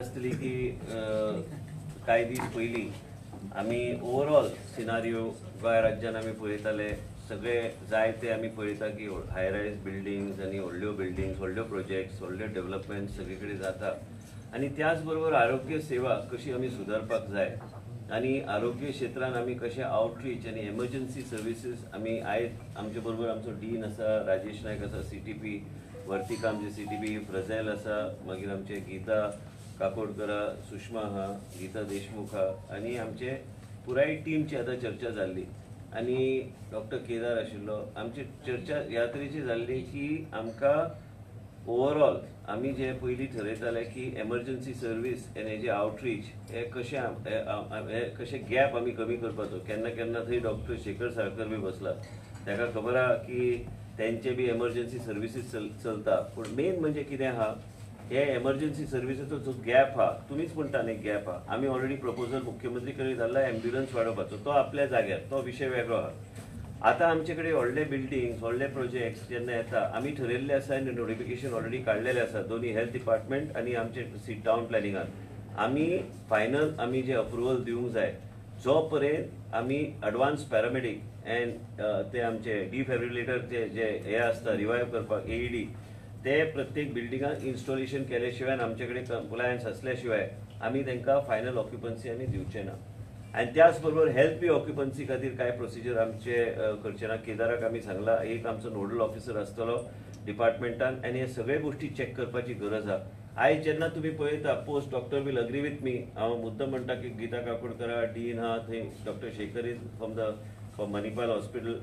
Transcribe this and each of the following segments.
असतली की काही दीस पयलीं आमी ओवरऑल सिनारियो गोंय राज्यान आमी पळयताले सगळे जायते आमी पळयता की हाय रायज बिल्डिंग्स आनी व्हडल्यो बिल्डिंग्स व्हडल्यो प्रोजेक्ट्स व्हडल्यो डेव्हलपमेंट सगळे कडेन जाता आनी त्याच बरोबर आरोग्य सेवा कशी आमी सुदारपाक जाय आनी आरोग्य क्षेत्रान आमी कशें आउटरीच आनी एमर्जन्सी सर्विसीस आमी आयज आमचे बरोबर आमचो डीन आसा राजेश नायक आसा CTP वर्तिका आमचे CTP फ्रजेल आसा मागीर आमचे गीता काकोडकर सुषमा आहा गीता देशमुख आहा आनी आमचे पुराय टीमची आतां चर्चा जाल्ली आनी डॉक्टर केदार आशिल्लो आमची चर्चा ह्या तरेची जाल्ली की आमकां ओवरऑल आमी जे पयलीं ठरयताले की एमर्जन्सी सर्वीस आनी हेजे आउटरीच हे कशें गॅप आमी कमी करपाचो केन्ना केन्ना थंय डॉक्टर शेखर साळकर बी बसला ताका खबर आहा की तेंचे बी एमर्जन्सी सर्विसीस चलता पूण मेन म्हणजे कितें आहा हे एमर्जन्सी सर्विसीचो जो गॅप आहा तुमीच म्हणटा न्ही गॅप आहा आमी ऑलरेडी प्रपोजल मुख्यमंत्री कडेन धाडला एम्ब्युलन्स वाडोवपाचो तो आपल्या जाग्यार तो विशय वेगळो आहा आतां आमचे कडेन व्हडले बिल्डिंग्स व्हडले प्रोजेक्ट्स जेन्ना येता आमी ठरयल्ले आसा आनी नोटिफिकेशन ऑलरेडी काडलेले आसा दोन्ही हेल्थ डिपार्टमेंट आनी आमचे टावन प्लॅनिंगान आमी फायनल आमी जे अप्रुवल दिवंक जाय जो पर्यंत आमी एडवान्स पॅरामेडीक एंड ते आमचे डिफॅब्रिलेटर जे हे आसता रिवायव करपाक AED ते प्रत्येक बिल्डिंगाक इन्स्टॉलेशन केले शिवाय आमचे कडेन कंप्लायन्स असल्या शिवाय आमी तांकां फायनल ऑक्युपन्सी आमी दिवचे ना आनी त्याच बरोबर हेल्थ बी ऑक्युपन्सी खातीर काय प्रोसिजर आमचे करचे ना केदाराक आमी सांगला एक आमचो नोडल ऑफिसर आसतलो डिपार्टमेंटान आनी हे सगळे गोष्टी चॅक करपाची गरज आहा आयज जेन्ना तुमी पळयता post doctor will agree with me हांव मुद्दम म्हणटा की गीता काकोडकर डीन आहा थंय doctor Shekhar is from Manipal hospital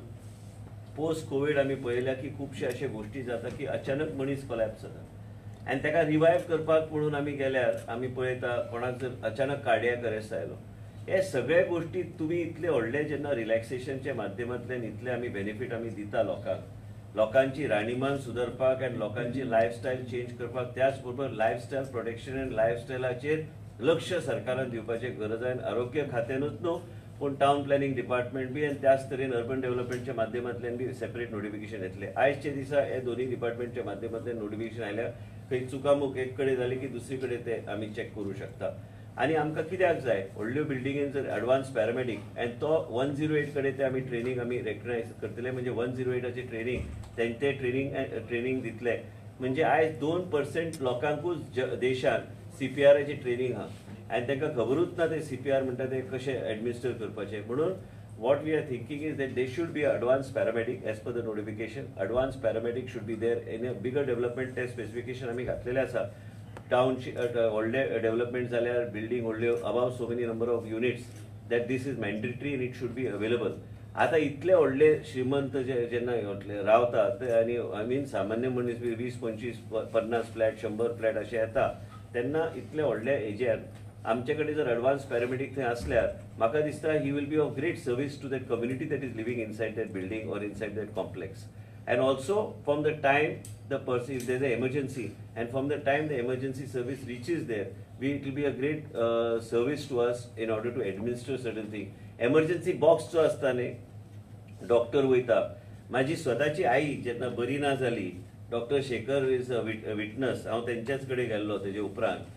post covid आमी पळयल्या की खुबशे अशे गोष्टी जाता की अचानक मनीस कोलॅप्स जाता आनी ताका रिवायव करपाक म्हणून आमी गेल्यार आमी पळयता कोणाक जर अचानक कार्डियाक अरेस्ट आयलो हे सगळे गोष्टी तुमी इतले व्हडले जेन्ना रिलॅक्सेशनच्या माध्यमांतल्यान इतले आमी बेनिफीट आमी दिता लोकांची राहणीमान सुदारपाक आनी लोकांची लायफस्टायल चेंज करपाक त्याच बरोबर लायफस्टायल प्रोटेक्शन आनी लायफस्टायलाचेर लक्ष सरकारान दिवपाची गरज आहे आरोग्य खात्यानूच न्हू पूण टावन प्लॅनिंग डिपार्टमेंट बी आनी त्याच तरेन अर्बन डेव्हलपमेंटच्या माध्यमांतल्यान बी सेपरेट नोटिफिकेशन येतले आयजच्या दिसा हे दोन्ही डिपार्टमेंटच्या माध्यमांतल्यान नोटिफिकेशन आयल्या खंय चुकामूक एक कडेन जाली की दुसरे कडेन ते आमी चॅक करूं शकता आनी आमकां कित्याक जाय व्हडल्यो बिल्डिंगेन जर एडवान्स पॅरामेडीक आनी तो 108 कडेन ते आमी ट्रेनिंग आमी रेकग्नायज करतले म्हणजे 108ची ट्रेनिंग ते ट्रेनिंग दितले म्हणजे आयज 2% लोकांकूच देशान CPRची ट्रेनिंग आहा आनी तांकां खबरूच ना ते CPR म्हणटा ते कशें एडमिनिस्टर करपाचें म्हणून what we are thinking is that there should be an advanced paramedic as per the notification. Advanced paramedic should be there in a bigger development test specification आमी घातलेले आसा टाउन व्हडले डेव्हलपमेंट जाल्यार बिल्डिंग व्हडल्यो above so many number of units that this is mandatory and it should be available आतां इतले व्हडले श्रीमंत जेन्ना रावता आनी आय मीन सामान्य मनीस बी 20-25-50 फ्लॅट 100 फ्लॅट अशे येता तेन्ना इतले व्हडले हेजेर आमचे कडेन जर एडवान्स पॅरामेडीक थंय असल्यार म्हाका दिसता he will be of great service to that community that is living inside that building or inside that complex and also from the time the person if there is an emergency and from the time the emergency service reaches there it will be a great service to us in order to administer certain thing emergency box जो असता न्ही doctor वयता माझी स्वताची आई जेन्ना बरी ना जाली doctor Shekhar is a witness हांव तेंच्याच कडेन गेल्लो तेजे उपरांत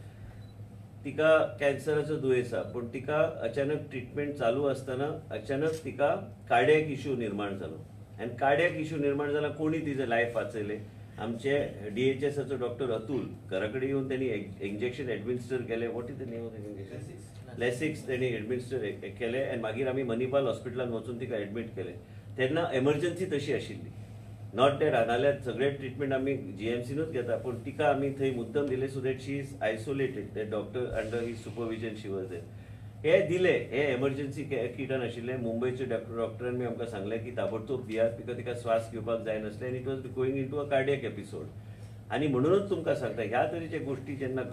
तिका कॅन्सराचो दुयेंस आहा पूण तिका अचानक ट्रिटमेंट चालू आसतना अचानक तिका कार्डियाक इश्यू निर्माण जालो आनी कार्डियाक इश्यू निर्माण जाला कोणी तिचे लायफ वाचयले आमचे DHSचो डॉक्टर अतुल घरा कडेन येवन त्यांनी इंजेक्शन एडमिनिस्टर केले what is the name of the injection Lasix त्यांनी एडमिनिस्टर केले आनी मागीर आमी मणिपाल हॉस्पिटलान वचून तिका एडमीट केले तेन्ना एमर्जन्सी तशी आशिल्ली नॉट दॅट नाल्यार सगळे ट्रिटमेंट आमी GMCनूच घेता पूण तिका आमी थंय मुद्दम दिले so that she is isolated that doctor under he supervision she was there हे दिले हे एमर्जन्सी किटान आशिल्ले मुंबयचे डॉक्टरान बी आमकां सांगले की ताबडतोब दियात बिकॉज तिका श्वास घेवपाक जाय नासले आनी it was going into a cardiac episode आनी म्हणूनच तुमकां सांगता ह्या तरेचे गोष्टी जेन्ना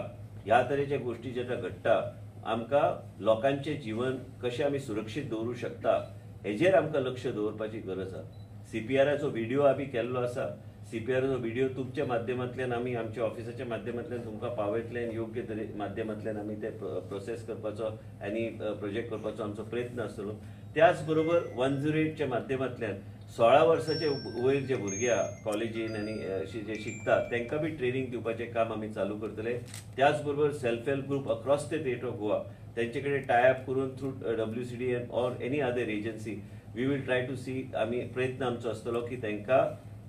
घडटा आमकां लोकांचें जीवन कशें आमी सुरक्षीत दवरूं शकता हेजेर आमकां लक्ष दवरपाची गरज आहा CPRचो व्हिडिओ आमी केल्लो आसा CPRचो व्हिडिओ तुमच्या माध्यमांतल्यान आमी आमच्या ऑफिसाच्या माध्यमांतल्यान तुमकां पावयतले आनी योग्य माध्यमांतल्यान आमी ते प्रोसेस करपाचो आनी प्रोजेक्ट करपाचो आमचो प्रयत्न आसतलो त्याच बरोबर 108च्या माध्यमांतल्यान 16 वर्साचे वयर जे भुरगे कॉलेजीन आनी जे शिकतात तांकां बी ट्रेनिंग दिवपाचें काम आमी चालू करतले. त्याच बरोबर self help group across the state of Goa तेंचे कडेन टायअप करून through WCDN or any other agency we will try to see आमी प्रयत्न आमचो आसतलो की तांकां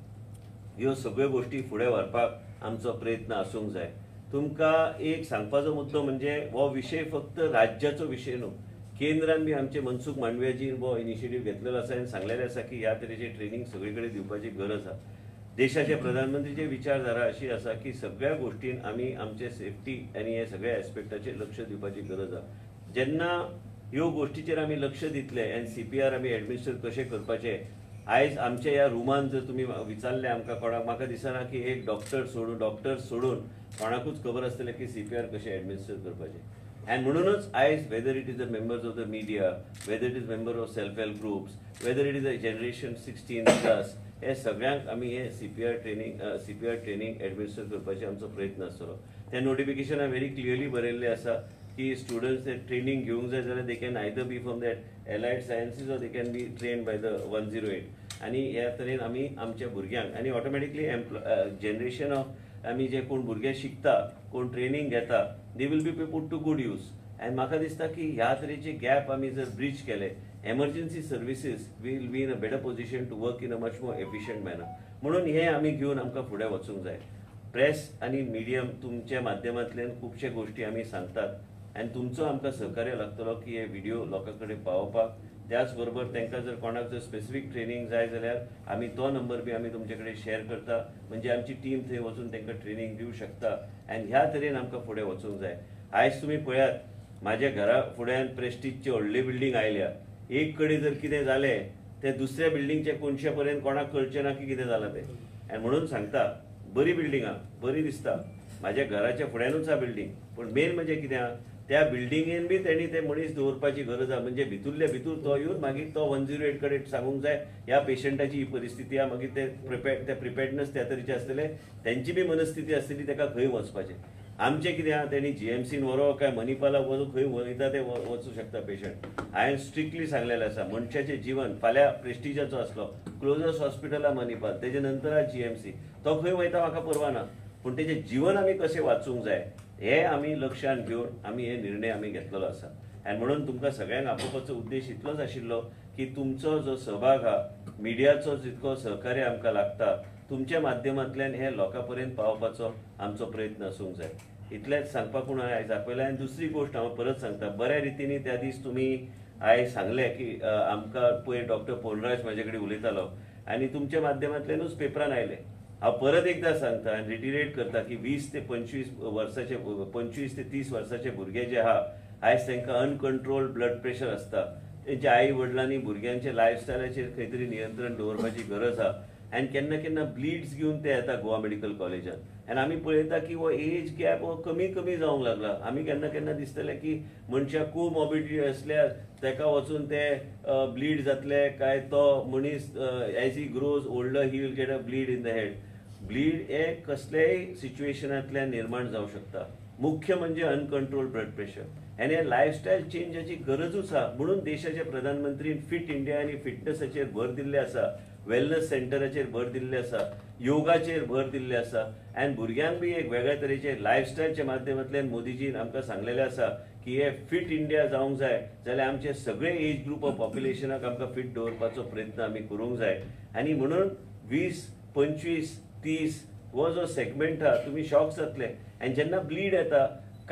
ह्यो सगळ्यो गोष्टी फुडें व्हरपाक आमचो प्रयत्न आसूंक जाय. तुमकां एक सांगपाचो मुद्दो म्हणजे हो विशय फक्त राज्याचो विशय न्हू. केंद्रान बी आमचे मनसुख मांडवियाजीन हो इनिशिएटीव घेतलेलो आसा आनी सांगलेलें आसा की ह्या तरेचे ट्रेनिंग सगळे कडेन दिवपाची गरज आसा. देशाचे प्रधानमंत्रीची विचारधारा अशी आसा की सगळ्या गोष्टीन आमी आमचे सेफ्टी आनी हे सगळ्या एस्पेक्टाचेर लक्ष दिवपाची गरज आसा. जेन्ना ह्यो गोष्टीचेर आमी लक्ष दितले आनी CPR आमी एडमिनिस्ट्रेट कशें करपाचें, आयज आमच्या ह्या रुमान जर तुमी विचारलें आमकां कोणाक, म्हाका दिसना की एक डॉक्टर सोडून कोणाकूच खबर आसतलें की CPR कशें एडमिनिस्ट्रेट करपाचें. And म्हणूनच आयज whether it is the members of the media, whether it is member of self help groups, whether it is a generation 16+ हे सगळ्यांक आमी हे CPR ट्रेनिंग एडमिनिस्ट्रेट करपाचे आमचो प्रयत्न आसतलो. त्या नोटिफिकेशनान व्हेरी क्लियरली बरयल्लें आसा की स्टुडंट्स ते ट्रेनिंग घेवंक जाय जाल्यार they can either be from that allied sciences or they can be train by the 108 आनी ह्या तरेन आमी आमच्या भुरग्यांक आनी ऑटोमॅटिकली जनरेशन ऑफ आमी जे कोण भुरगे शिकता, कोण ट्रेनिंग घेता, they will be put to good use. आनी म्हाका दिसता की ह्या तरेचे गॅप आमी जर ब्रिज केले, emergency services will be in a better position to work in a much more efficient manner. म्हणून हे आमी घेवन आमकां फुडें वचूंक जाय. प्रेस आनी मिडियम तुमच्या माध्यमांतल्यान खुबशे गोष्टी आमी सांगतात आनी तुमचो आमकां सहकार्य लागतलो की हे व्हिडिओ लोकां कडेन पावोवपाक. त्याच बरोबर तांकां जर कोणाक जर स्पेसिफीक ट्रेनिंग जाय जाल्यार आमी तो नंबर बी आमी तुमचे कडेन शेअर करता, म्हणजे आमची टीम थंय वचून तांकां ट्रेनिंग दिवंक शकता. आनी ह्या तरेन आमकां फुडें वचूंक जाय. आयज तुमी पळयात, म्हाज्या घरा फुड्यान प्रेस्टिजची व्हडली बिल्डींग आयल्या. एक कडेन जर कितें जालें ते दुसऱ्या बिल्डींगचे कोणशे पर्यंत कोणाक कळचें ना की कितें जालां तें. आनी म्हणून सांगता, बरी बिल्डींग आहा, बरी दिसता, म्हाज्या घराच्या फुड्यानूच आहा बिल्डींग, पूण मेन म्हणजे कितें आहा, त्या बिल्डिंगेन बी तेणी ते मनीस दवरपाची गरज आहा. म्हणजे भितूरल्या भितूर तो येवन मागीर तो 108 कडेन सांगूंक जाय ह्या पेशंटाची ही परिस्थिती आहा, मागीर ते प्रिपेर्डनेस त्या तरेचे आसतले, तेंची बी मनस्थिती आसतली ताका खंय वचपाचें. आमचें कितें आहा, तेणी GMCन व्हरो काय मणिपालाक वचून खंय वयता ते वचूं शकता पेशंट. हांवें स्ट्रिक्टली सांगलेलें आसा, मनशाचें जीवन फाल्यां प्रेस्टिजाचो आसलो, क्लोजस्ट हॉस्पिटल आहा मणिपाल, तेजे नंतर आहा GMC, तो खंय वयता म्हाका परवा ना, पूण तेजें जीवन आमी कशें वाचूंक जाय हे आमी लक्षांत घेवन आमी हे निर्णय आमी घेतलेलो आसा. आनी म्हणून तुमकां सगळ्यांक आपोवपाचो उद्देश इतलोच आशिल्लो की तुमचो जो सहभाग आहा, मिडियाचो जितको सहकार्य आमकां लागता, तुमच्या माध्यमांतल्यान हे लोकां पर्यंत पावपाचो आमचो प्रयत्न आसूंक जाय. इतलेंच सांगपाक पूण आयज आपयलें. आनी दुसरी गोश्ट हांव परत सांगता, बऱ्या रितीनी त्या दीस तुमी आयज सांगलें की आमकां पयर डॉक्टर पोलराज म्हाजे कडेन उलयतालो आनी तुमच्या माध्यमांतल्यानूच पेपरान आयलें. हांव परत एकदां सांगता आनी रिटिरेट करता की 20 ते 25 वर्साचे 25 ते 30 वर्साचे भुरगे जे आहा, आयज तांकां अनकंट्रोल्ड ब्लड प्रेशर आसता. तेंच्या आई वडिलांनी भुरग्यांच्या लायफस्टायलाचेर खंय तरी नियंत्रण दवरपाची गरज आहा. आनी केन्ना केन्ना ब्लिड्स घेवन ते येता गोवा मेडिकल कॉलेजान. आनी आमी पळयता की हो एज गॅप हो कमी कमी जावंक लागला. आमी केन्ना केन्ना दिसतलें की मनशाक कोमॉर्बिडिटी आसल्यार ताका वचून ते ब्लीड जातले काय, तो मनीस as he grows older he will get a bleed in the head. Bleed हे कसलेय सिच्युएशनांतल्यान निर्माण जावंक शकता. मुख्य म्हणजे अनकंट्रोल ब्लड प्रेशर आनी हे लायफस्टायल चेंजाची गरजूच आहा. म्हणून देशाचे प्रधानमंत्रीन फिट इंडिया आनी फिटनेसाचेर भर दिल्ले आसा, वेलनेस सेंटराचेर भर दिल्ले आसा, योगाचेर भर दिल्ले आसा. आनी भुरग्यांक बी एक वेगळ्या तरेचे लायफस्टायलच्या माध्यमांतल्यान मोदीजीन आमकां सांगलेलें आसा की हे फिट इंडिया जावंक जाय जाल्यार आमचे सगळे एज ग्रुप ऑफ पॉप्युलेशनाक आमकां फिट दवरपाचो प्रयत्न आमी करूंक जाय. आनी म्हणून 20, 25, 30 हो जो सेगमेंट आहा, तुमी शॉक जातले. आनी जेन्ना ब्लीड येता,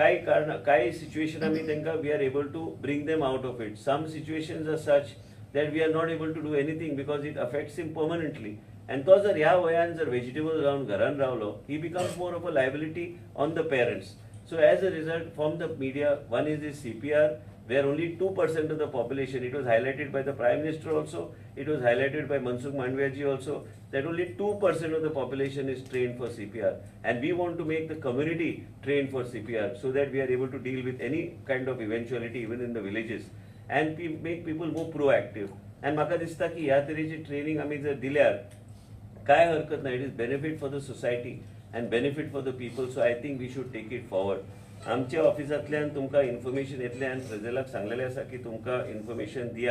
कांय सिच्युएशन आमी तांकां we are able to bring them out of it. Some situations are such that we are not able to do anything because it affects him permanently. And तो जर ह्या वयान जर वेजिटेबल रावन घरान रावलो, he becomes more of a liability on the parents. So as a result, from the media, one is this CPR, where only 2% of the population, it was highlighted by the Prime Minister also, it was highlighted by Mansook Manviyaji also, that only 2% of the population is trained for CPR. And we want to make the community trained for CPR so that we are able to deal with any kind of eventuality even in the villages. And make people more proactive. And म्हाका दिसता की ह्या तरेची training आमी जर दिल्यार काय हरकत ना. It is benefit for the society and benefit for the people. So I think we should take it forward. आमच्या ऑफिसांतल्यान तुमकां इन्फॉर्मेशन येतलें आनी प्रजेलाक सांगलेलें आसा की तुमकां इन्फॉर्मेशन दियात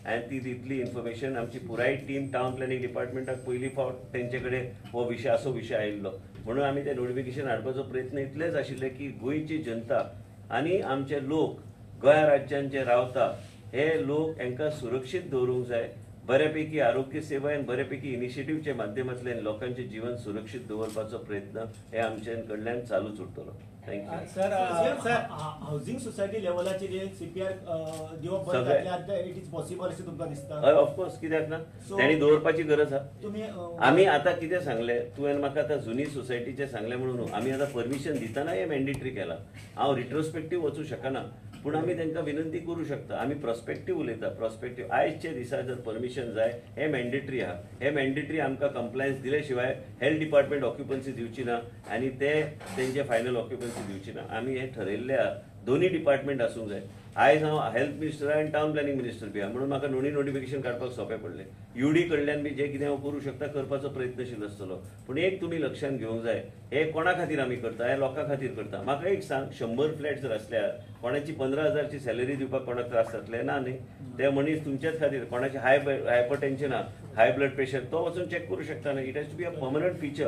आणि ती तितली इन्फॉर्मेशन आमची पुराय टीम टाउन प्लॅनिंग डिपार्टमेंटाक पयली फावट तेंचे कडेन हो विशय असो विशय आयिल्लो म्हणून आमी ते नोटिफिकेशन हाडपाचो प्रयत्न इतलेच आशिल्ले की गोंयची जनता आनी आमचे लोक गोंय राज्यात जे रावता हे लोक हांकां सुरक्षीत दवरूंक जाय बऱ्यापैकी आरोग्य सेवा आनी बऱ्यापैकी इनिशिएटिव्हचे माध्यमांतल्यान लोकांचे जीवन सुरक्षीत दवरपाचो प्रयत्न हे आमचे कडल्यान चालूच उरतलो. थँक्यू. सर हाऊसिंग सोसायटी लेवलाचेर सीपीआर दिवप बंद जातले इट इज पॉसिबल अशें तुमकां दिसता? हय ऑफकोर्स कित्याक ना तेणी दवरपाची गरज आहा. तुमी आमी आतां कितें सांगलें तुवें म्हाका आतां जुनी सोसायटीचें सांगलें म्हणून आमी आतां परमिशन दितना हें मॅन्डेटरी केलां. हांव रिट्रोस्पेक्टीव वचूं शकना पूण आमी तांकां विनंती करूं शकता. आमी प्रॉस्पेक्टीव उलयता प्रॉस्पेक्टीव आयजचे दिसा जर परमिशन जाय हें मॅन्डेटरी आहा. हें मॅन्डेटरी आमकां कंप्लायन्स दिले शिवाय हेल्थ डिपार्टमेंट ऑक्युपन्सी दिवची ना आनी ते तेंचे फायनल ऑक्युपन्सी दिवची ना. आमी हें ठरयल्लें आहा दोन्ही डिपार्टमेंट आसूंक जाय. आयज हांव हेल्थ मिनिस्टर आनी टाउन प्लॅनिंग मिनिस्टर बी आहा म्हणून म्हाका दोन्ही नोटिफिकेशन काडपाक सोंपें पडलें. युडी कडल्यान बी जे कितें हांव करूं शकता करपाचो प्रयत्नशील आसतलो पूण एक तुमी लक्षांत घेवंक जाय हे कोणा खातीर आमी करता हे लोकां खातीर करता. म्हाका एक सांग 100 फ्लॅट जर असल्यार कोणाची 15,000ची सॅलरी दिवपाक कोणाक त्रास जातले ना न्ही. ते मनीस तुमच्याच खातीर कोणाचे हायपरटेन्शन आहा हाय ब्लड प्रेशर तो वचून चेक करू शकता ना. It has to be a permanent feature.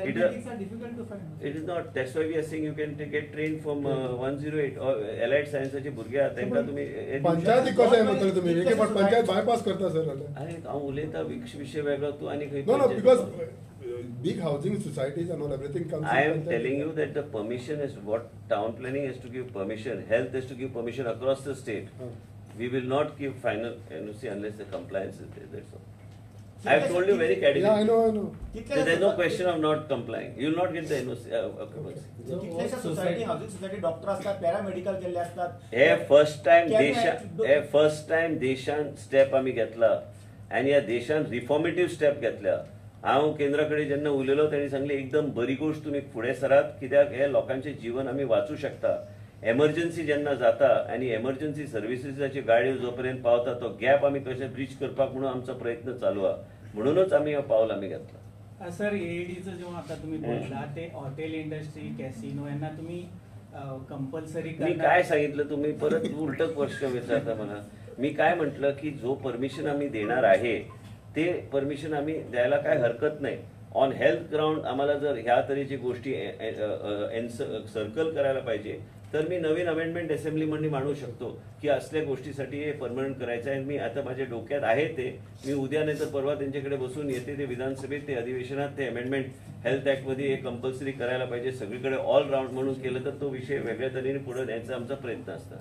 It is not that's why we are saying you can get train from 108 allied सायन्साचे भुरगे आहा तांकां तुमी पंचायत कशें म्हणटले तुमी एक फावट पंचायत बायपास करता सर. अरे हांव उलयता विशय वेगळो तूं आनी खंय. No, because big housing societies and all everything comes. I am telling you that the permission is what town planning has to give permission, health has to give permission across the state. We will not give final NOC unless the compliance is there. That's all. I have told you very categorically. Yeah, I know. There is no question of not complying. You will not get the NOC. कितलेशा society housing society doctor असतात paramedical केल्ले असतात. हे first time देशान step आमी घेतला आनी ह्या देशान रिफॉर्मेटिव्ह स्टेप घेतल्या. हांव केंद्रा कडेन जेन्ना उलयलो तेणी सांगले एकदम बरी गोष्ट तुमी फुडें सरात कित्याक हे लोकांचे जीवन आमी वाचूं शकता. एमर्जन्सी जेन्ना जाता आनी एमर्जन्सी सर्विसेसाची गाडयो जो पर्यंत पावता तो गॅप आमी कशें ब्रिज करपाक म्हणून आमचो प्रयत्न चालू आहा म्हणूनच आमी हो पावल आमी घेतला. सर एडीचं जेव्हा आता तुम्ही बोलला ते हॉटेल इंडस्ट्री कॅसिनो यांना तुम्ही कंपल्सरी मी काय सांगितलं तुम्ही परत उलट प्रश्न विचारता मला. मी काय म्हटलं की जो परमिशन आम्ही देणार आहे ते परमिशन आम्ही द्यायला काय हरकत नाही. ऑन हेल्थ ग्राउंड आम्हाला जर ह्या तऱ्हेची गोष्टी सर्कल करायला पाहिजे तर मी नवीन अमेंडमेंट असेंब्लीमध्ये मांडू शकतो की असल्या गोष्टीसाठी हे परमनंट करायचं आहे. मी आता माझ्या डोक्यात आहे ते मी उद्या नाही तर परवा त्यांच्याकडे बसून येते ते विधानसभेत ते अधिवेशनात ते अमेंडमेंट हेल्थ ऍक्टमध्ये हे कंपल्सरी करायला पाहिजे सगळीकडे ऑल राऊंड म्हणून केलं तर तो विषय वेगळ्या तऱ्हेने पुढे न्यायचा आमचा प्रयत्न असतो.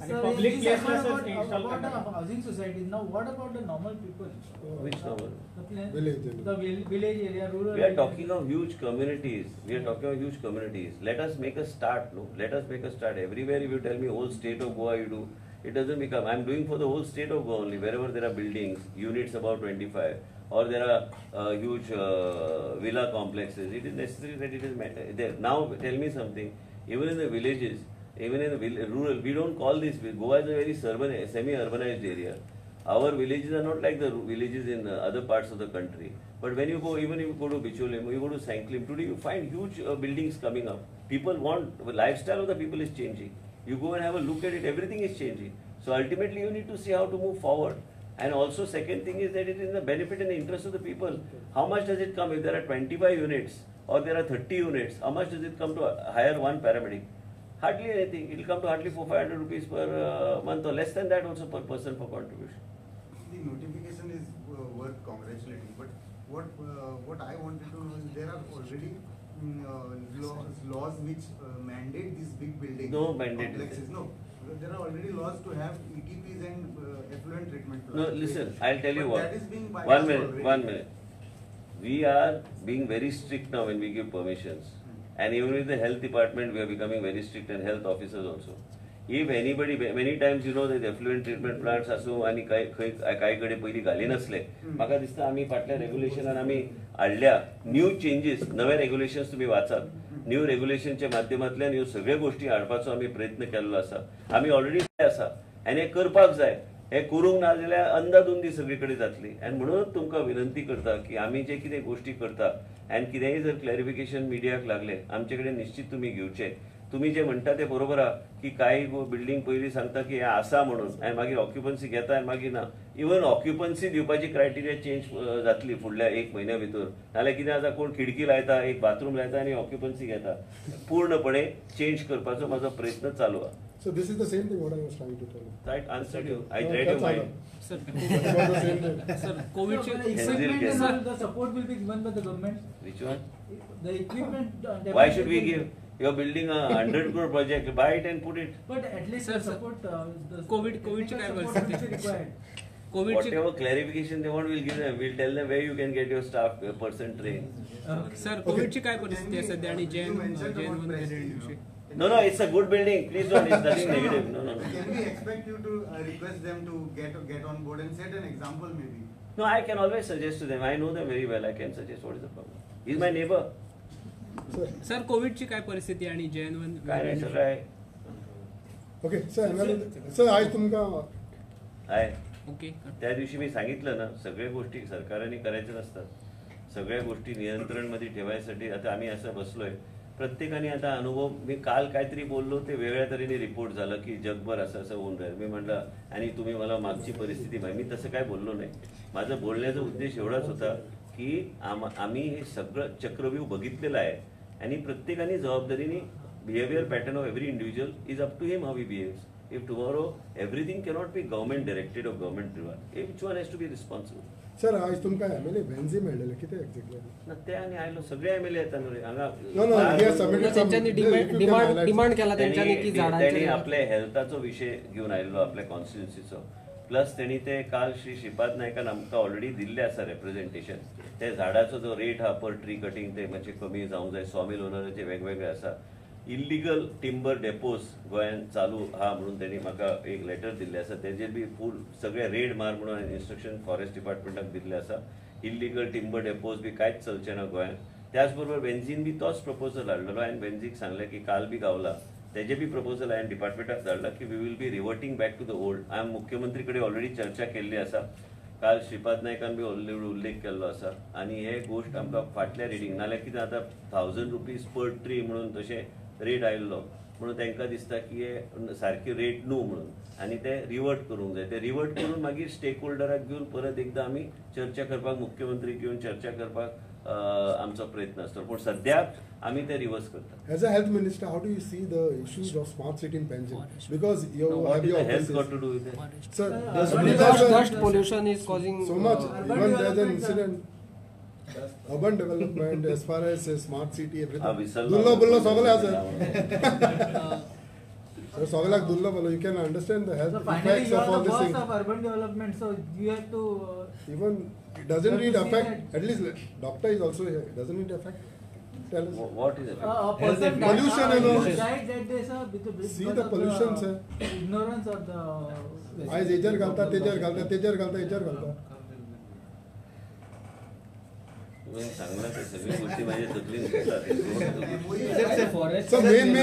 Housing societies. Now, what about the normal people? Which normal? The village area, rural. We are talking of huge communities. Let us make a start. No, let us make a start. Everywhere, if you tell me whole state of Goa, you do. It doesn't become. I'm doing for the whole state of Goa only. Wherever there are buildings, units about 25, or there are huge villa complexes. It is necessary that it is there. Now, tell me something. Even in the villages. Even in the rural, we don't call this. Goa is a very semi-urbanized area. Our villages are not like the villages in other parts of the country. But when you go, even if you go to Bicholim, you go to Sanklim, today you find huge buildings coming up. People want, the lifestyle of the people is changing. You go and have a look at it, everything is changing. So ultimately you need to see how to move forward. And also second thing is that it is in the benefit and the interest of the people. How much does it come if there are 25 units or there are 30 units? How much does it come to hire one paramedic? Hardly anything. It will come to hardly 400-500 rupees per month or less than that also per person for contribution. The notification is worth congratulating, but what I wanted to know is there are already laws which mandate these big buildings. No mandate. Complexes. No, there are already laws to have ETPs and effluent treatment plants. No, listen. I'll tell you but what. That is being bypassed. One minute. We are being very strict now when we give permissions. And even with the health department, we are becoming very strict, and health officers also. If anybody, many times you know that effluent treatment plants असो आणि काही कडे पहिली घाली नसले म्हाका दिसता आम्ही फाटल्या रेग्युलेशनान आम्ही हाडल्या न्यू चेंजेस नवे रेग्युलेशन्स तुम्ही वाचात. न्यू रेग्युलेशनच्या माध्यमांतल्यान ह्यो सगळ्यो गोष्टी हाडपाचो आम्ही प्रयत्न केल्लो आसा. आम्ही ऑलरेडी आसा आनी हे करपाक जाय. हे करूंक ना जाल्यार अंधाधुंदी सगळीकडे जातली. आणि म्हणून तुमकां विनंती करता की आम्ही जे कितें गोष्टी करता आणि कितेंय जर क्लॅरिफिकेशन मिडियाक लागले आमचे कडेन निश्चित तुम्ही घेवचे. तुम्ही जे म्हणता ते बरोबर आहा की काही बिल्डिंग पयलीं सांगता की हे आसा म्हणून आनी मागीर ऑक्युपन्सी घेता आनी मागीर ना. इवन ऑक्युपन्सी दिवपाची क्रायटेरिया चेंज जातली फुडल्या 1 म्हयन्या भितर. नाल्यार कितें जाता कोण खिडकी लायता, एक बाथरूम लायता आनी ऑक्युपन्सी घेता. पूर्णपणे चेंज करपाचो म्हजो प्रयत्न चालू आहा. So this is the same thing what I was trying to tell you. I answered you. I No, read your that's all. mind. Sir About the same thing. Sir कोविडचे Equipment Yes. and all the support will be given by the government. Which one? The equipment. Why should we give? You're building a 100 crore project. Buy it and put it. But at least Sir, the sir. support. The कोविडची काय technical support परिस्थिती? will be required. कोविडची Whatever clarification they want, we'll give them. We'll tell them where you can get your staff person trained. Sir कोविडची काय परिस्थिती आहे सध्या आणि You जैन mentioned जैन about वन Prestige, व्हेरियंटविषयी? No, it's a good building. Please don't. It's nothing negative. No. Can we expect you to request them to get on board and set an example maybe? No, I can always suggest to them. I know them very well. I can suggest. What is the problem? He's my neighbor. Sir. Sir कोविडची काय परिस्थिती आहे आणि Jain one काय नाही सगळं आहे. Okay, sir, sir, आज तुमका आहे. ओके त्या दिवशी मी सांगितलं ना, सगळ्या गोष्टी सरकारने करायच्या नसतात. सगळ्या गोष्टी नियंत्रणमध्ये ठेवायसाठी आता आम्ही असं बसलोय. प्रत्येकाने आता अनुभव, मी काल काहीतरी बोललो ते वेगळ्या तऱ्हेने रिपोर्ट झालं की जगभर असं होऊन राहील. मी म्हटलं आणि तुम्ही मला मागची परिस्थिती माहिती, मी तसं काय बोललो नाही. माझं बोलण्याचा उद्देश एवढाच होता की आम्ही हे सगळं चक्रव्यूह बघितलेलं आहे आणि प्रत्येकाने जबाबदारीने behaviour pattern of every individual is up to him how he behaves. If tomorrow everything cannot be government directed or government driven, each one has to be responsible. Sir आज तुमका MLA बेन्झी मेळलेले किती एक्झॅक्टली? ना ते आणि आयलो सगळे MLA येतात रे हांगा. No, no, he has submitted some. त्यांनी if you can highlight. Demand केला त्यांच्यानी की त्यांनी झाडांचे आपल्या हेल्थाचो विषय घेऊन आयलो आपल्या कॉन्स्टिट्युन्सीचो. प्लस त्यांनी ते काल श्री श्रीपाद नायकान आमकां ऑलरेडी दिल्ले आसा रिप्रेझेंटेशन. ते झाडाचो जो रेट हा पर ट्री कटिंग ते मातशें कमी जावंक जाय. सॉमील ओनराचे वेगवेगळे आसा. इल्लिगल टिंबर डेपोज गोंयांत चालू हा म्हणून त्यांनी म्हाका एक लेटर दिल्लें आसा. तेजेर बी फूल सगळे रेड मार म्हणून इन्स्ट्रक्शन फॉरेस्ट डिपार्टमेंटाक दिल्लें आसा. इल्लिगल टिंबर डेपोज बी कांयच चलचे ना गोंयांत. त्याच बरोबर बेन्झीन बी तोच प्रपोजल हाडलेलो. हांवें बेन्झीक सांगलें की काल बी गावला तेजे बी प्रपोजल हांवें डिपार्टमेंटाक धाडला की we will be reverting back to the old. हांवें मुख्यमंत्री कडेन ऑलरेडी चर्चा केल्ली आसा. काल श्रीपाद नायकान बी उल्लेख केल्लो आसा आणि हे गोष्ट आमकां फाटल्या रिडींग नाल्यार कितें आतां 1000 रुपीज पर ट्री म्हणून तशें रेट आयिल्लो म्हणून तांकां दिसता की हे सारके रेट न्हू म्हणून आनी ते रिवर्ट करूंक जाय. ते रिवर्ट करून मागीर स्टेक होल्डराक घेवन परत एकदां आमी चर्चा करपाक मुख्यमंत्री घेवन चर्चा करपाक आमचो प्रयत्न आसतलो. पूण सद्याक आमी ते रिवर्स करता. As a health minister, how do you see the issues of smart city in Panjim? Because you What have is your the health offices. got to do with it? Sir, dust pollution is causing so much. urban Even there's an development, incident. Urban development, as far as smart city, everything. whistle Dullo bullo सगळे now. आसा. So सगळ्याक दुल्लो bullo. You can understand the health So finally, effects you of are all the these boss things. of urban development, so you have to. Even it doesn't You need have to see affect. At least doctor is also here. Doesn't it affect? Tell us. What is it? A person died, Pollution and all. died that day, sir, because See of the pollution, sir. ignorance of the. आज हेजेर घालता तेजेर घालता तेजेर घालता हेजेर घालता. तुम्ही सांगला ते सगळी गोष्टी माझ्या तकलीन घेतात. So main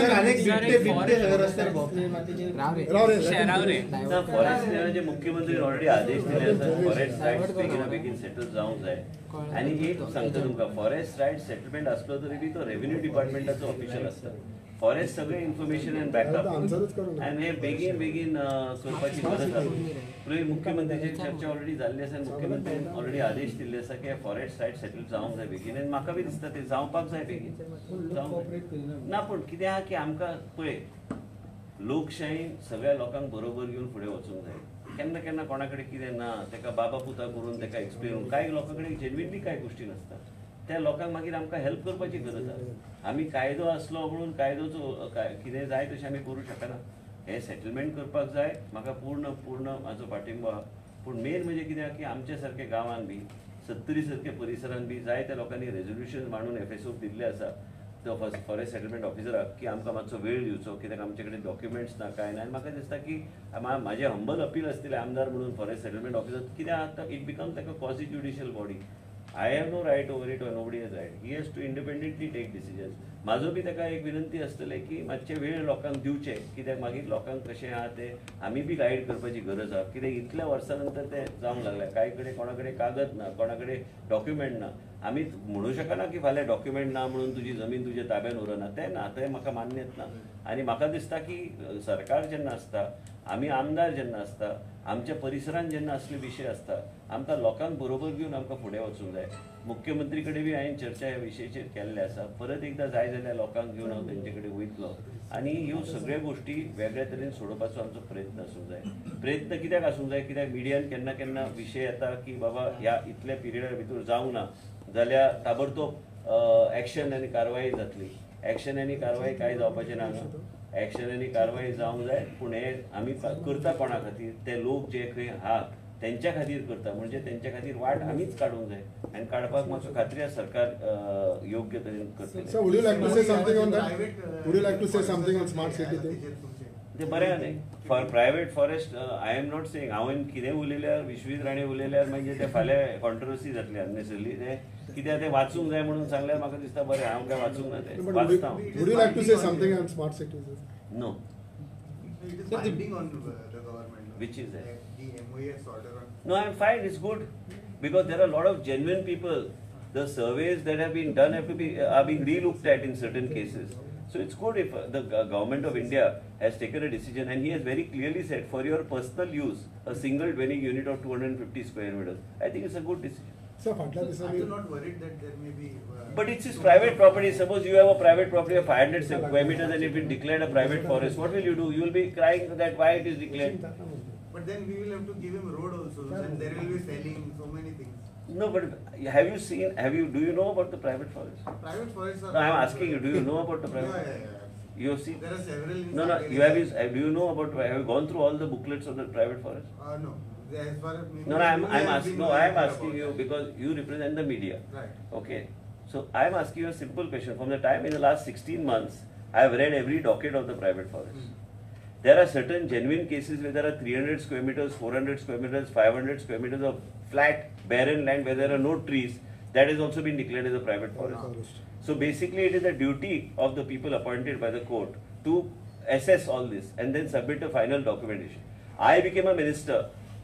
राव रे शहरावर आहे. ना फॉरेस्ट लेवलचे मुख्यमंत्री ऑलरेडी आदेश दिले आसात फॉरेस्ट रायट्स बेगिना बेगीन सेटल जावंक जाय. आणि एक सांगता तुमकां फॉरेस्ट रायट सेटलमेंट असलो तरी बी तो रेव्हेन्यू डिपार्टमेंटाचो ऑफिशियल असता. फॉरेस्ट सगळे इन्फॉर्मेशन अँड बॅकअप आन्सरच करूंक ना. आणि हे बेगीन बेगीन करपाची गरज आसा. पळय मुख्यमंत्र्याची चर्चा ऑलरेडी जाल्ली आसा. मुख्यमंत्र्यान ऑलरेडी आदेश दिल्ले आसा की फॉरेस्ट रायट सेटल जावंक जाय बेगीन. आनी म्हाका बी दिसता ते जावपाक जाय बेगीन. ना पूण कितें आहा की आमकां पळय लोकशायेन सगळ्या लोकांक बरोबर घेवन फुडें वचूंक जाय. केन्ना केन्ना कोणा कडेन कितें ना तेका बाबा पुता करून तेका एक्सप्लेन करून कांय लोकां कडेन जेन्युइनली कांय गोश्टी नासता. त्या लोकांक मागीर आमकां हेल्प करपाची गरज आसा. आमी कायदो आसलो म्हणून कायदोचो कितें जाय तशें आमी करूं शकना. हे सेटलमेंट करपाक जाय. म्हाका पूर्ण म्हाजो पाठिंबो आहा. पूण मेन म्हणजे कितें आहा की आमच्या सारक्या गांवांत बी 70 सारक्या परिसरांत बी जाय त्या लोकांनी रेजोल्युशन मांडून FSOक दिल्ले आसा तो फॉरेस्ट सेटलमेंट ऑफिसराक की आमकां मातसो वेळ दिवचो कित्याक आमचे कडेन डॉक्युमेंट्स ना काय ना. आनी म्हाका दिसता की म्हाजें हंबल अपील आसतलें आमदार म्हणून फॉरेस्ट सेटलमेंट ऑफिसर कित्याक आतां it becomes like a quasi judicial body. I have no right over it or nobody has right. He has to independently take decisions. माझो बी ताका एक विनंती आसतले की मातशे वेळ लोकांक दिवचे कित्याक मागीर लोकांक कशें आहा ते आमी बी गायड करपाची गरज आहा. कित्याक इतल्या वर्सां नंतर ते जावंक लागल्या. कांय कडेन कोणा कडेन कागद ना कोणा कडेन डॉक्युमेंट ना आमी म्हणू शकना की फाल्यां डॉक्युमेंट ना म्हणून तुजी जमीन तुज्या ताब्यान उरना, तें ना, तें म्हाका मान्यच ना. आनी म्हाका दिसता की सरकार जेन्ना आसता, आमी आमदार जेन्ना आसता, आमच्या परिसरांत जेन्ना असले विशय आसता, आमकां लोकांक बरोबर घेवन आमकां फुडें वचूंक जाय. मुख्यमंत्री कडेन बी हांवें चर्चा ह्या विशयाचेर केल्ले आसा. परत एकदां जाय जाल्यार लोकांक घेवन हांव तेंचे कडेन वयतलो आनी ह्यो सगळ्यो गोश्टी वेगळ्या तरेन सोडोवपाचो आमचो प्रयत्न आसूंक जाय. प्रयत्न कित्याक आसूंक जाय, कित्याक मिडियान केन्ना केन्ना विशय येता की बाबा ह्या इतल्या पिरियडा भितर जावंक ना जाल्यार ताबडतोब एक्शन आनी कारवाई जातली. एक्शन आनी कारवाई कांय जावपाचें ना. एक्शन आनी कारवाई जावंक जाय, पूण हे आमी करता कोणा खातीर, ते लोक जे खंय आहा तेंच्या खातीर करता, म्हणजे तेंच्या खातीर वाट आमीच काडूंक जाय आनी काडपाक म्हाका खात्री आसा सरकार योग्य तरेन करतलें. Sir, would you like to say something on that? Would you like to say something on smart city thing? ते बरें न्ही. For private forest I am not saying, हांवें कितें उलयल्यार विश्वीत राणे उलयल्यार मागीर ते फाल्यां कॉन्ट्रोवर्सी जातली अननेसरली. ते कित्याक ते वाचूंक जाय म्हणून सांगल्यार म्हाका दिसता बरें, हांव काय वाचूंक ना ते But वाचता हांव. would you like to say something on smart cities? No. It is binding on the government. Which is that? The MOS order on. No, I'm fine. It's good because there are a lot of genuine people. The surveys that have been done are being re-looked at in certain cases. So it's good if the government of India has taken a decision, and he has very clearly said for your personal use, a single dwelling unit of 250 square meters. I think it's a good decision. Sir, फाटल्या Are you दिसांनी not worried that there may be? But it's his private property. Suppose you have a private property of 500 square meters and if it declared a private forest, what will you do? You will be crying that why it is declared. But then we will have to give him road also, and there will be selling so many things. No, but do you know about the private forest? Private forests are. No, I'm asking you, do you know about the private? Yeah. You have seen? There are several. In No, some you have, areas. do you know about, have you gone through all the booklets of the private forest? No. As far as No, I'm asking you because you represent the media. Right. Okay. So I'm asking you a simple question. From the time in the last 16 months, I have read every docket of the private forest. There are certain genuine cases where there are 300 square meters, 400 square meters, 500 square meters of flat, barren land where there are no trees. That has also been declared as a private forest. So basically, it is the duty of the people appointed by the court to assess all this and then submit a final documentation. I became a minister.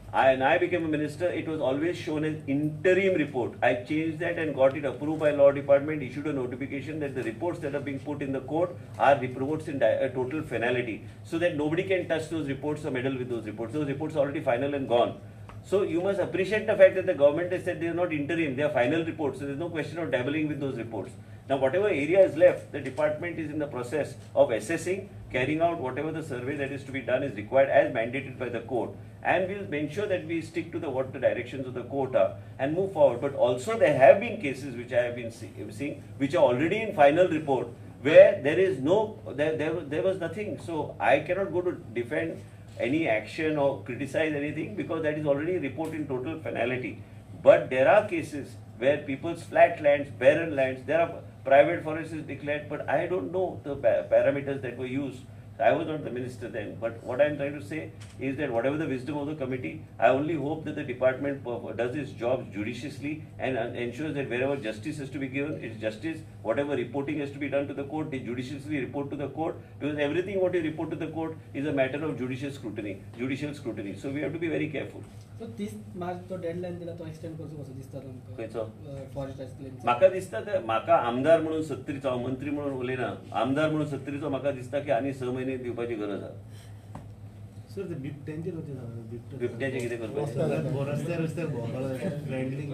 It was always shown as interim report. I changed that and got it approved by law department, issued a notification that the reports that are being put in the court are reports in total finality, so that nobody can touch those reports or meddle with those reports. Those reports are already final and gone. So you must appreciate the fact that the government has said they are not interim, they are final reports, so there is no question of dabbling with those reports. Now whatever area is left, the department is in the process of assessing, carrying out whatever the survey that is to be done is required as mandated by the court, and we will ensure that we stick to what the directions of the court are and move forward. But also there have been cases which I have been seeing which are already in final report where there is no, there was nothing. So I cannot go to defend any action or criticize anything because that is already a report in total finality. But there are cases where people's flat lands, barren lands, there are private forests is declared, but I don't know the parameters that were used. I was not the minister then, but what I am trying to say is that whatever the wisdom of the committee, I only hope that the department does its job judiciously and ensures that wherever justice has to be given, it's justice. Whatever reporting has to be done to the court, they judiciously report to the court, because everything what you report to the court is a matter of judicial scrutiny. So we have to be very careful. So 30 March तो deadline दिला तो extend करचो कसो दिसता तुमकां खंयचो? Forest claim म्हाका दिसता ते म्हाका आमदार म्हणून 70चो हांव मंत्री म्हणून उलयना, आमदार म्हणून 70चो म्हाका दिसता की आनी 6 म्हयने दिवपाची गरज आसा. सर ते बिबट्यांचेर होते बिबट्याचें कितें करपाचें? रस्त्यार भोंवपाक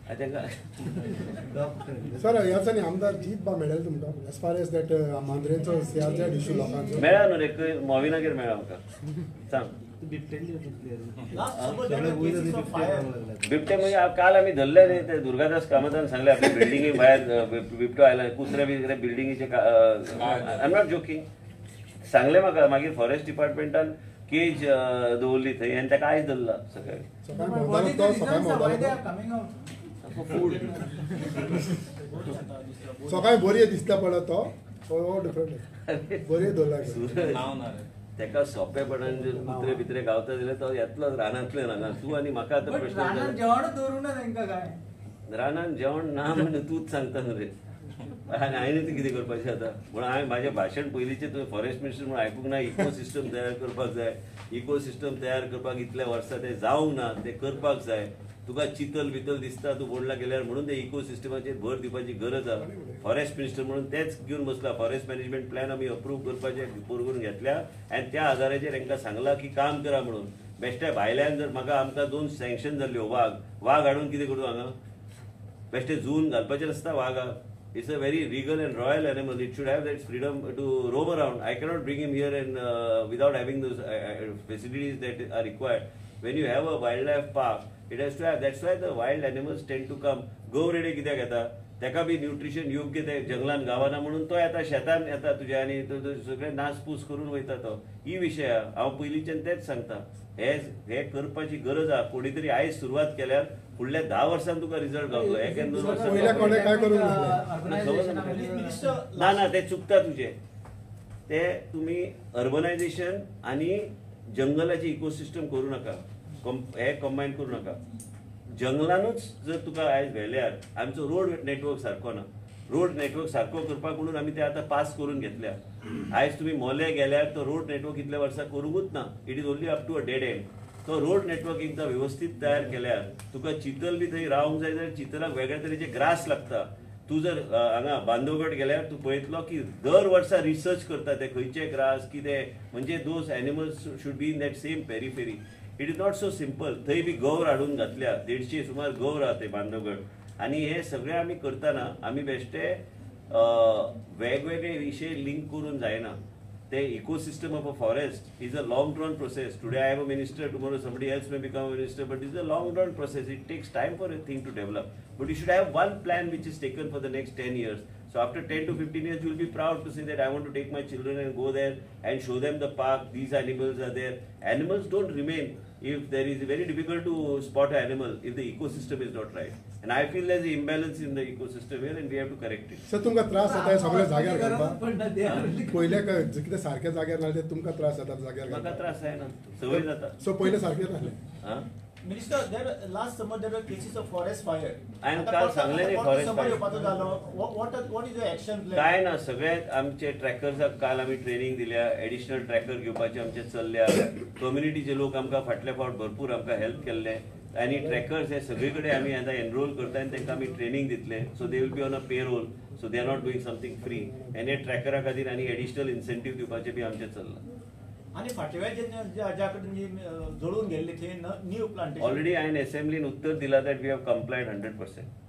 सर ह्या दिसांनी आमदार जीत बा मेळ्ळें तुमकां एज फार एज दॅट मांद्रेचो CRZ इश्यू लोकांचो मेळ्ळा न्हू रे, मोविनागेर मेळ्ळा म्हाका. सांग. बिबटे म्हणजे काल आम्ही धरले न्ही, ते दुर्गादास कामतान सांगले आपल्या बिल्डिंगे भायर बिबटो आयला, कुत्रे बित्रे बिल्डिंगेचे. I am not joking. सांगले म्हाका. मागीर फॉरेस्ट डिपार्टमेंटान केज दवरली थंय आनी ताका आयज धरला सकाळी. सकाळी बरी दिसता पळय तो डिफरंट बरी दवरला. तेका सोंपेपणान जर कुत्रे बित्रे गावता जाल्यार तो येतलोच रानांतल्यान हांगा. तूं आनी म्हाका आतां प्रश्न जेवण दवरूं ना तांकां काय रानान जेवण ना म्हणजे तूच सांगता न्हू रे. आनी हांवें ती कितें करपाचें आतां म्हणून हांवें म्हाजें भाशण पयलींचें तुवें फॉरेस्ट मिनिस्टर म्हणून आयकूंक ना. इकोसिस्टम तयार करपाक जाय, इकोसिस्टम तयार करपाक इतल्या वर्सां तें जावंक ना, तें करपाक जाय. तुका चितल बितल दिसता तूं बोंडला गेल्यार म्हणून ते इकोसिस्टमाचेर भर दिवपाची गरज आसा. फॉरेस्ट मिनिस्टर म्हणून तेच घेवन बसला. फॉरेस्ट मॅनेजमेंट प्लॅन आमी अप्रूव करपाचे करून घेतल्या आनी त्या आदाराचेर तांकां सांगलां की काम करा म्हणून. बेश्टे भायल्यान जर म्हाका आमकां 2 सँक्शन जाल्ल्यो वाघ हाडून कितें करूं हांगा? बेश्टे झून घालपाचें नासता वाघाक. It's a very regal and royal animal. It should have that freedom to roam around. I cannot bring him here and without having those facilities that are required. When you have a wildlife park, it has to have. That's why the wild animals tend to come. गौरेडे कित्याक येता? तेका बी nutrition योग्य ते जंगलान गावना म्हणून तो येता, शेतान येता तुज्या आनी सगळे नासपूस करून वयता तो. ही विशय आहा. हांव पयलींच्यान तेच सांगता. हे करपाची गरज आहा. कोणी तरी आयज सुरवात केल्यार फुडल्या 10 वर्सांनी तुका रिजल्ट गावतलो. 1-2 पयल्या कोणे काय करूंक लागले? ऑर्गनायझेशन ना ते चुकता तुझे. ते तुम्ही अर्बनायझेशन आणि जंगलाची इकोसिस्टम करू नका. हे कंबायन करू नका. जंगलानूच जर तुका आयज व्हेल्यार आमचो रोड नेटवर्क सारको ना. रोड नेटवर्क सारको करपाक म्हणून आमी ते आतां पास करून घेतल्या. आयज तुम्ही मोले गेल्यार तो रोड नेटवर्क इतल्या वर्सां करूंकूच ना. It is only up to a dead end. तो रोड नेटवर्क एकदा व्यवस्थित तयार केल्यार तुका चितल बी थंय रावंक जाय जाल्यार चितलाक वेगळे तरेचे ग्रास लागता. तू जर हांगा बांदवगड गेल्यार तू पळयतलो की दर वर्सा रिसर्च करता ते खंयचे ग्रास कितें, म्हणजे those animals should be in that same periphery. It is not so simple. थंय बी गौर हाडून घातल्या. 150 सुमार गौर आहा ते बांदवगड. आनी हे सगळे आमी करतना आमी बेश्टे वेगवेगळे विशय लिंक करून जायना. The ecosystem of a forest is a long-drawn process. Today I am a minister, tomorrow somebody else may become a minister, but it is a long-drawn process. It takes time for a thing to develop. But you should have one plan which is taken for the next 10 years. So after 10 to 15 years, you will be proud to say that I want to take my children and go there and show them the park. These animals are there. Animals don't remain if there is very difficult to spot an animal if the ecosystem is not right. And I feel there's an imbalance in the ecosystem here and we have to correct it. Sir तुमकां त्रास जाता हे सगळे जाग्यार घालपाक? पण ना they are- पयले कितें सारक्या जाग्यार नाले ते तुमकां त्रास जाता जाग्यार म्हाका घालपाक? त्रास जायना, संवय जाता. सो पयले सारके नासले? हा? Minister, last summer there were cases of forest fire. And आता काल कोर्टात- सांगले न्ही कोर्टात forest summer fire. येवपाचो जालो. What is the action plan? काय ना, सगळ्यात आमचे ट्रॅकर्साक काल आमी ट्रेनिंग दिल्या. एडिशनल ट्रॅकर घेवपाचे आमचे चल्ल्या. कम्युनिटीचे लोक आमकां फाटल्या फावट भरपूर आमकां हेल्प केल्ले. आनी ट्रॅकर्स हे सगळे कडेन आमी आतां एनरोल करता आनी तांकां आमी ट्रेनिंग दितले. So they will be on a payroll. So they are not doing something free. आनी हे ट्रॅकरा खातीर आनी एडिशनल इन्सेंटीव दिवपाचे बी आमचें चल्लां. आणि फाटल्या ज्या कडेन जळून गेल्ले थंय न्यू प्लांटेशन ऑलरेडी हांवें असेंब्लीन उत्तर दिला दॅट वी हॅव कंप्लायड 100%.